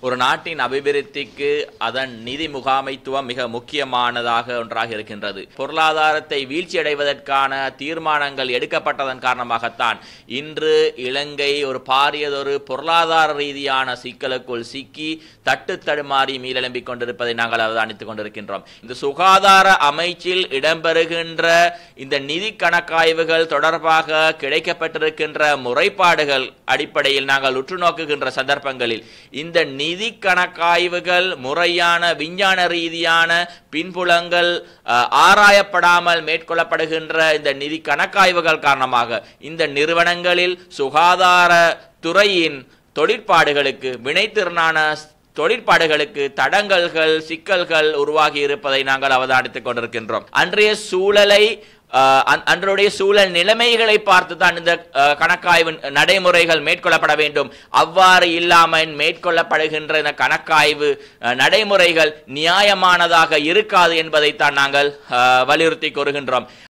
ஒரு நாட்டின் அபிவிருத்திக்கு அதன் நிதி முகாமைத்துவம் மிக முக்கியமானதாக ஒன்றாக இருக்கின்றது. பொருளாதாரத்தை வீழ்ச்சியடைவதற்கான தீர்மானங்கள் எடுக்கப்பட்டதன் காரணமாகத்தான் இன்று இலங்கை ஒரு பாரியதொரு பொருளாதார ரீதியான சிக்கலுக்குள் சிக்கி தட்டு தடுமாறி மீளெழும்பிக் கொண்டிருப்பதை நாங்கள் அவதானித்துக் கொண்டிருக்கின்றோம். இந்த சுகாதார அமைச்சில் இடம்பெறுகின்ற இந்த நிதி கணக்காய்வுகள் தொடர்பாக கிடைக்கப்பட்டிருக்கின்ற முறைப்பாடுகள் அடிப்படையில் நாங்கள் உற்று நோக்குகின்ற சந்தர்ப்பங்களில் இந்த நிதி கணக்காய்வுகள் முறையான விஞ்ஞான ரீதியான பின்புலங்கள் ஆராயப்படாமல் மேற்கொள்ளப்படுகின்ற இந்த நிதி கணக்காய்வுகள் காரணமாக இந்த நிறுவனங்களில் சுகாதார துறையின் தொழிற்பாடுகளுக்கு வினைத்திறனான தொழிற்பாடுகளுக்கு தடங்கல்கள் சிக்கல்கள் உருவாகி இருப்பதை நாங்கள் அவதானித்துக் கொண்டிருக்கின்றோம். அன்றைய சூழலை அன்றைய சூழல் நிலைமைகளை பார்த்து தான் இந்த கணக்காய்வு நடைமுறைகள் மேற்கொள்ளப்பட வேண்டும். அவ்வாறு இல்லாமல் மேற்கொள்ளப்படுகின்ற இந்த கணக்காய்வு நடைமுறைகள் நியாயமானதாக இருக்காது என்பதைத்தான் நாங்கள் வலியுறுத்தி கூறுகின்றோம்.